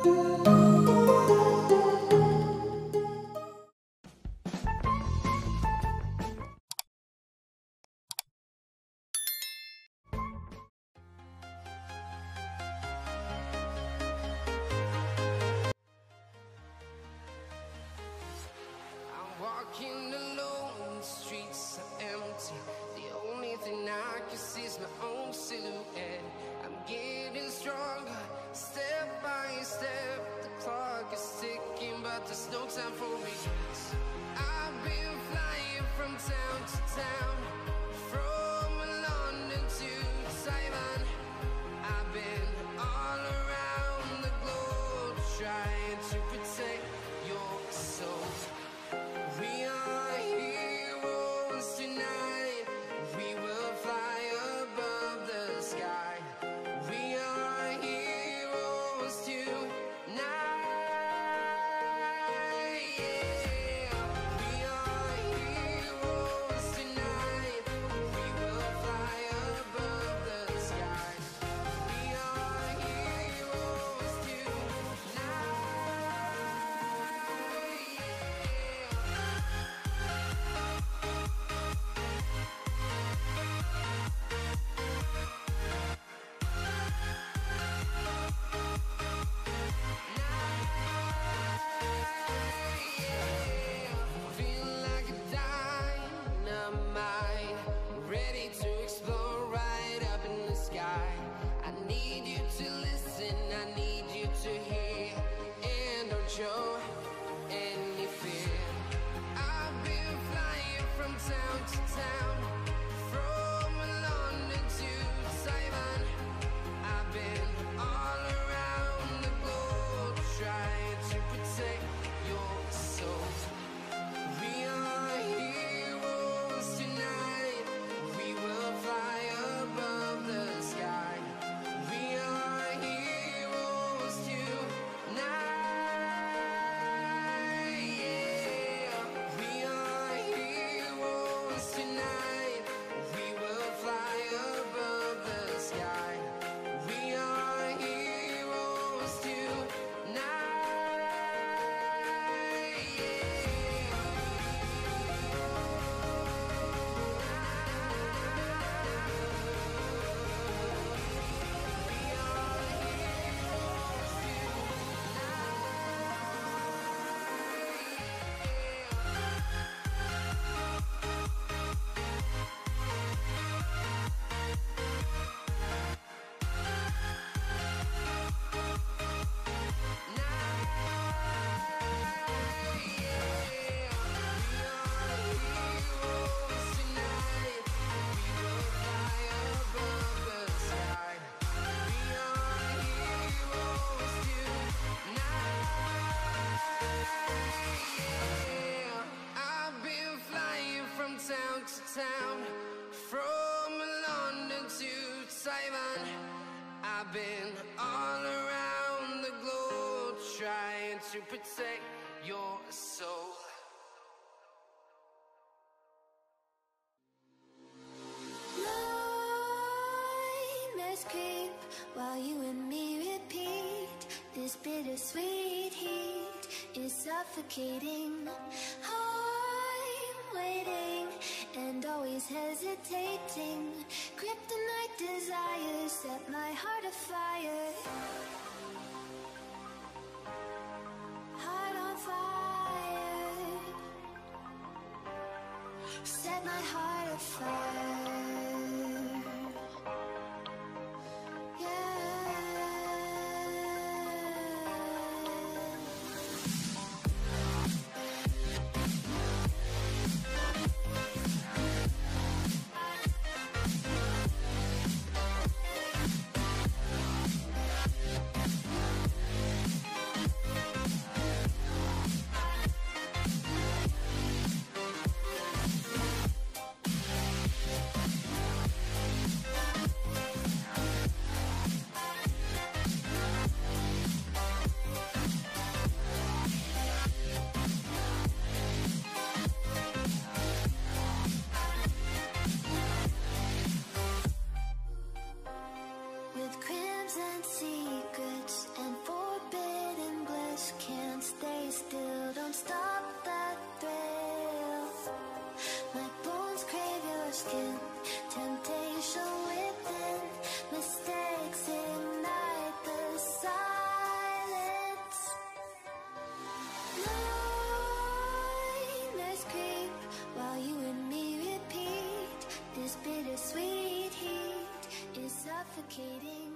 Walking alone, the streets are empty. The only thing I can see is my own silhouette. I'm getting stronger, step by step. The clock is ticking, but there's no time for regrets. I've been flying from town to town, from London to Taiwan. I've been all around the globe, trying to protect your soul. We are heroes tonight. We will fly above the sky. We are heroes tonight. Yeah. We are heroes tonight. We will fly above the sky. We are heroes tonight. Feel like a dynamite, ready to explode right up in the sky. I need you to listen, I need you to hear, and don't show any fear. I've been flying from town to town, from London to Taiwan. I've been all around the globe, trying to protect your soul. We are heroes tonight. We will fly above the sky. We are heroes tonight. Yeah. We are heroes tonight. We will fly above the sky. We are heroes tonight. I've been flying from town to town, from London to Taiwan. I've been all around the globe, trying to protect your soul. Nightmares creep while you and me repeat. This bittersweet heat is suffocating. I'm waiting and always hesitating. Kryptonite desires set my heart afire. Heart on fire. Set my heart afire. suffocating.